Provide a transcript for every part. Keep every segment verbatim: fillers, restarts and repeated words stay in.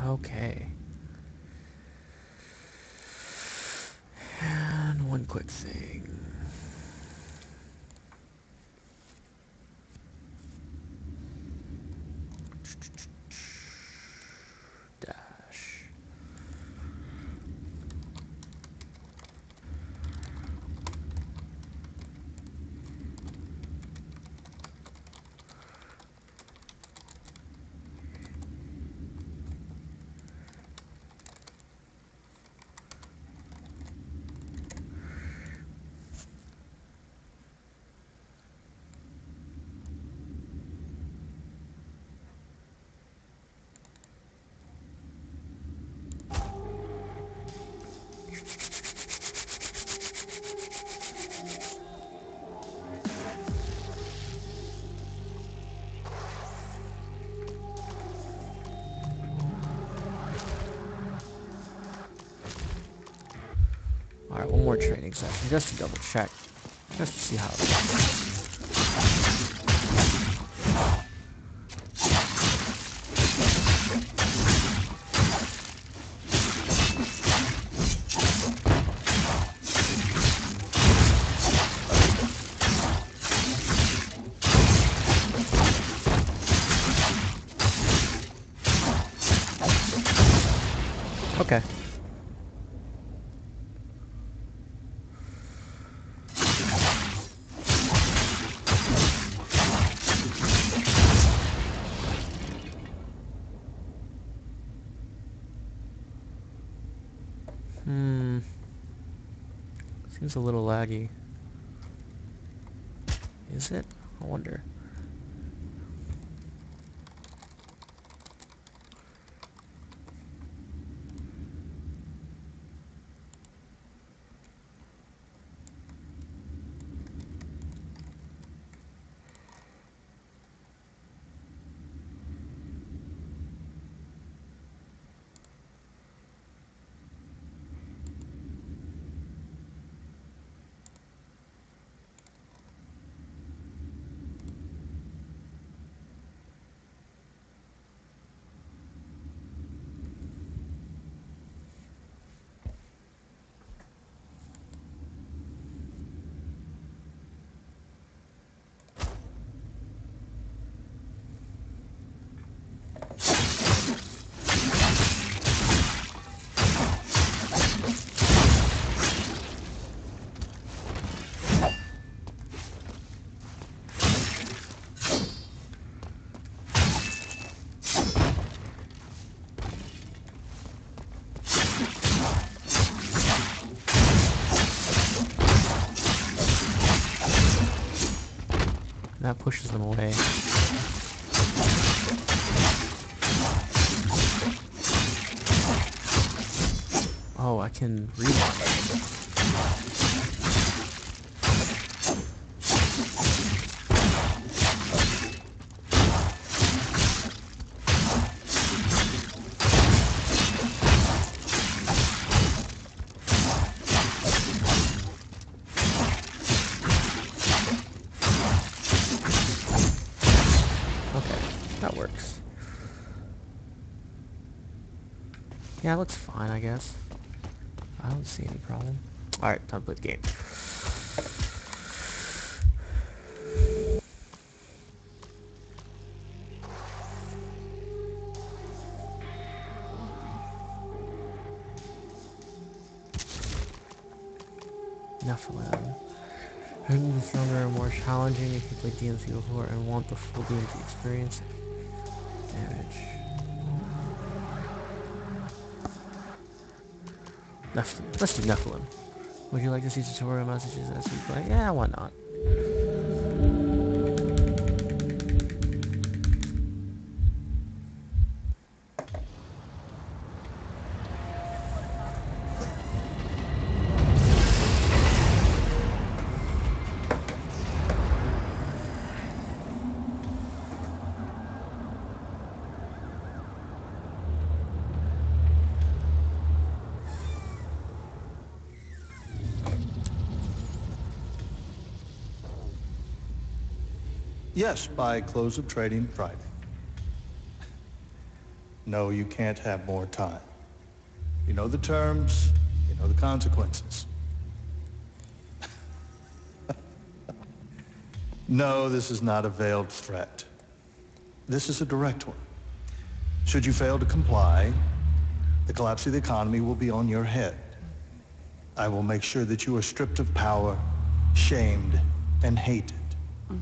Okay. And one quick thing. Dash. Alright, one more training session just to double check. Just to see how it works. Okay. Hmm. Seems a little laggy. Is it? I wonder. That pushes them away. Oh, I can relaunch. That works. Yeah, it looks fine, I guess. I don't see any problem. Alright, time to play the game. Nephilim. Hidden is stronger and more challenging if you played D M C before and want the full D M C experience. Damage. Nephilim. Let's do Nephilim. Would you like to see tutorial messages as you play? Yeah, why not? Yes, by close of trading Friday. No, you can't have more time. You know the terms, you know the consequences. No, this is not a veiled threat. This is a direct one. Should you fail to comply, the collapse of the economy will be on your head. I will make sure that you are stripped of power, shamed, and hated. Mm.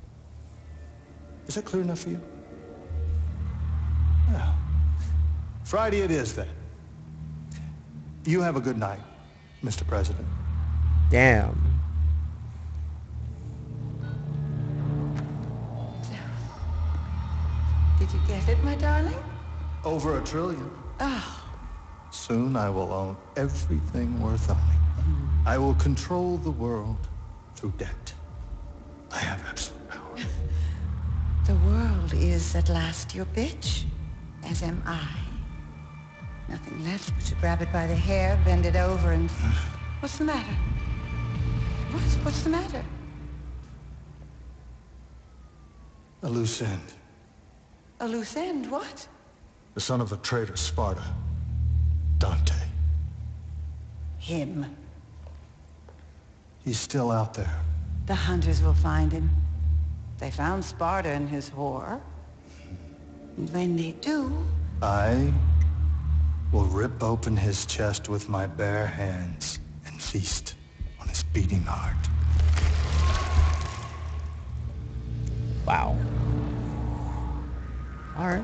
Is that clear enough for you? Yeah. Friday it is, then. You have a good night, Mister President. Damn. Did you get it, my darling? Over a trillion. Oh. Soon I will own everything worth owning. Mm. I will control the world through debt. I have absolute power. The world is at last your bitch, as am I. Nothing left but to grab it by the hair, bend it over, and... What's the matter? What? What's the matter? A loose end. A loose end? What? The son of the traitor Sparta. Dante. Him. He's still out there. The hunters will find him. They found Sparta and his whore. And when they do... I will rip open his chest with my bare hands and feast on his beating heart. Wow. All right.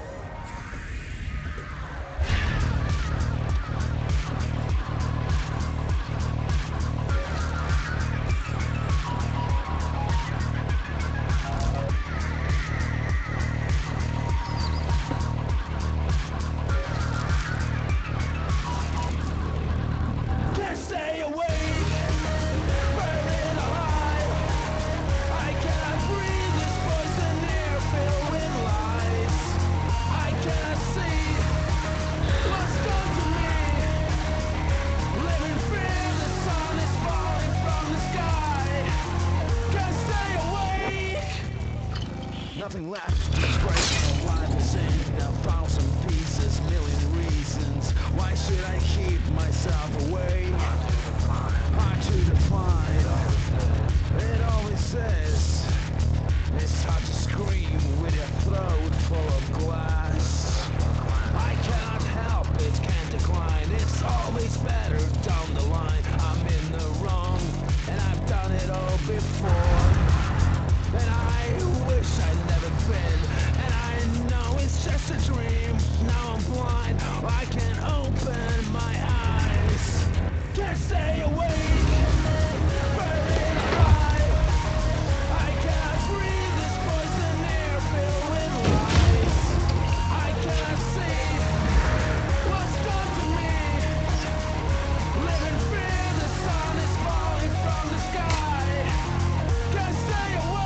Nothing left, just breaking alive and saying a thousand pieces, million reasons. Why should I keep myself away? Hard to define. It always says it's hard to scream with your throat full of glass. I cannot help it, can't decline. It's always better down the line. I'm in the wrong, and I've done it all before. And I wish I'd never been. And I know it's just a dream. Now I'm blind, I can't open my eyes. Can't stay awake, burning alive. I cannot breathe this poison air filled with lies. I cannot see what's done to me. Live in fear, the sun is falling from the sky. Can't stay awake.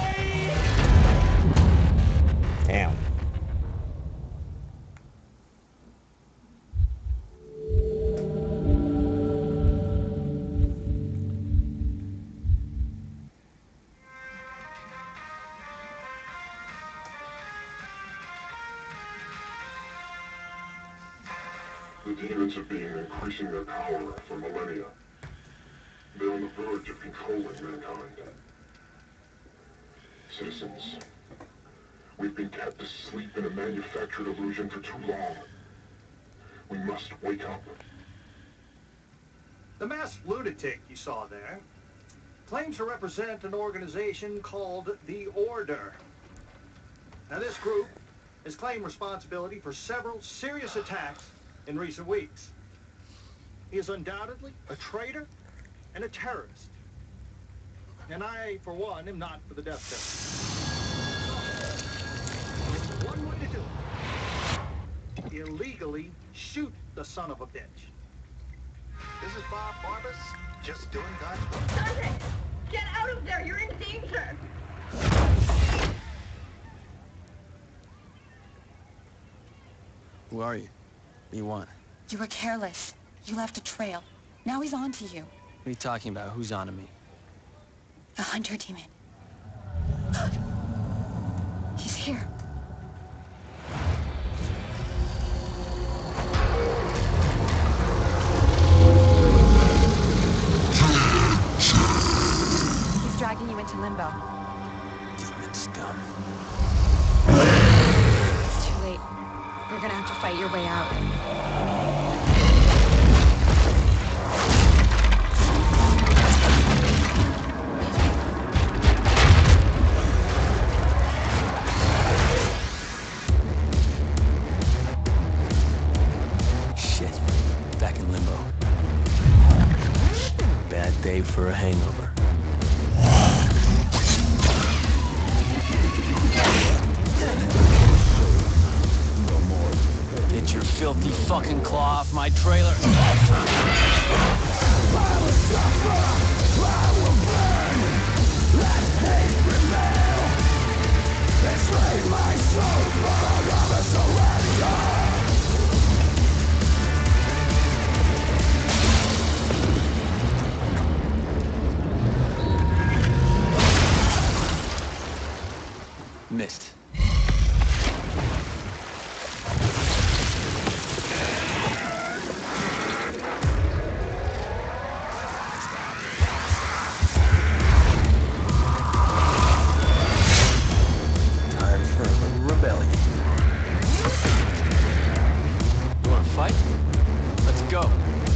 Damn. The demons have been increasing their power for millennia. They're on the verge of controlling mankind. Citizens, we've been kept asleep in a manufactured illusion for too long. We must wake up. The masked lunatic you saw there claims to represent an organization called the Order. Now, this group has claimed responsibility for several serious attacks in recent weeks. He is undoubtedly a traitor and a terrorist. And I, for one, am not for the death penalty. There's one way to do it. Illegally shoot the son of a bitch. This is Bob Barbas, just doing God's work. Dante! Get out of there! You're in danger! Who are you? What do you want? You were careless. You left a trail. Now he's on to you. What are you talking about? Who's on to me? The hunter demon. He's here. gonna have to fight your way out. Shit. Back in limbo. Bad day for a hangover. Get your filthy fucking claw off my trailer. Missed. Time for a rebellion. You wanna fight? Let's go.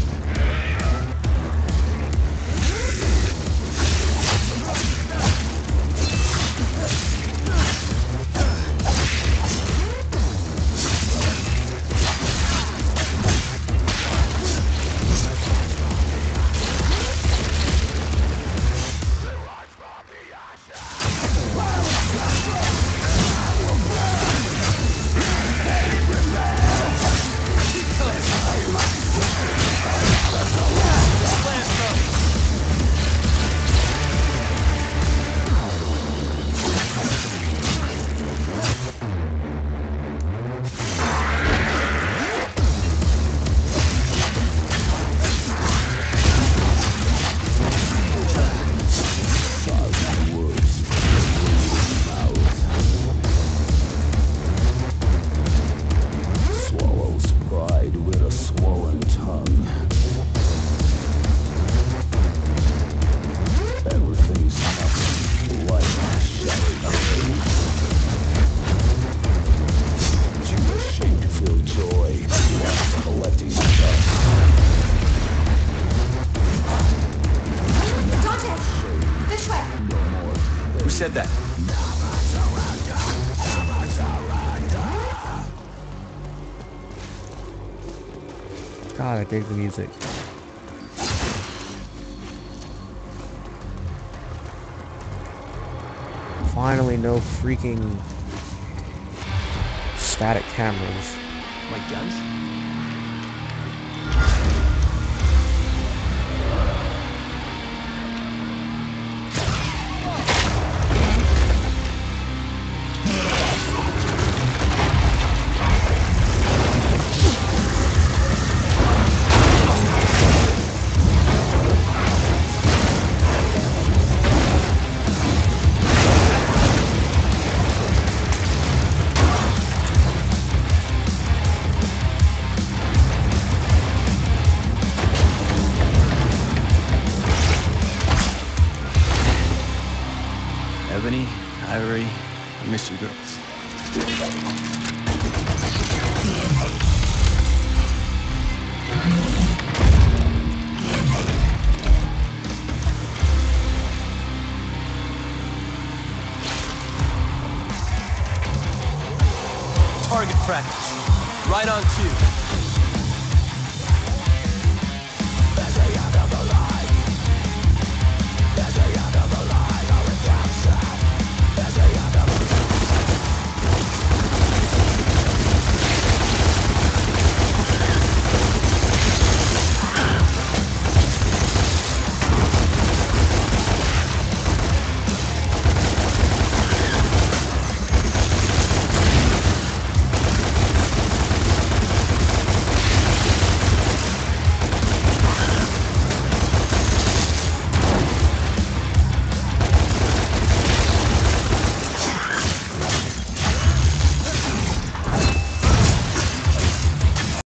Who said that? God, I dig the music. Finally, no freaking static cameras. Like guns? Ebony, Ivory, I miss you girls. Target practice. Right on cue.